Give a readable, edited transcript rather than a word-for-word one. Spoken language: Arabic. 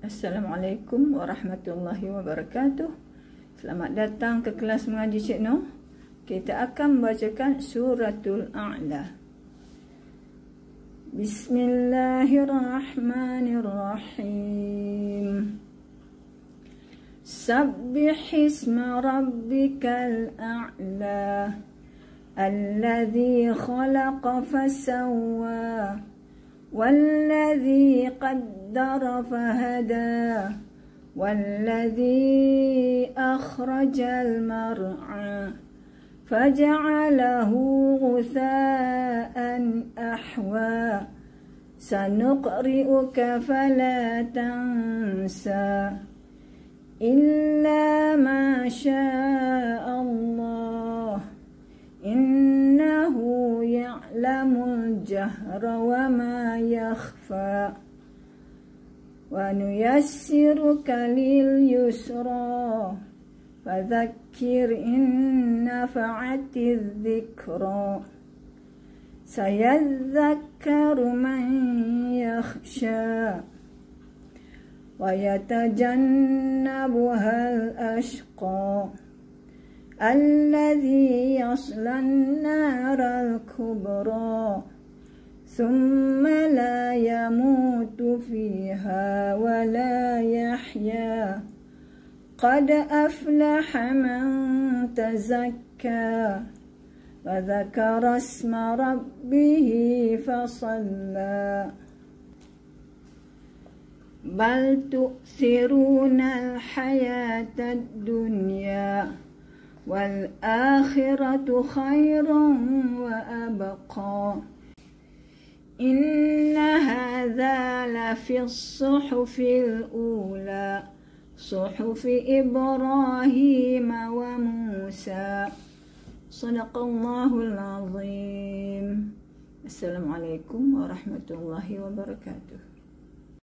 Assalamualaikum warahmatullahi wabarakatuh. Selamat datang ke kelas mengaji Cik Noh. Kita akan membacakan suratul A'la. Bismillahirrahmanirrahim. Sabbih isma rabbikal a'la alladhi khalaqa fasawwa والذي قدر فهدى والذي أخرج المرعى فجعله غثاء أحوى سنقرئك فلا تنسى إلا ما شاء الله إنه يعلم الجهر وما يخفى ونيسرك لليسرى فذكر إن نفعت الذكرى سيذكر من يخشى ويتجنبها الأشقى الذي يصلى النار الكبرى ثم لا يموت فيها ولا يحيا قد أفلح من تزكى وذكر اسم ربه فصلى بل تؤثرون الحياة الدنيا والآخرة خير وأبقى إن هذا لفي الصحف الأولى صحف إبراهيم وموسى صدق الله العظيم. السلام عليكم ورحمة الله وبركاته.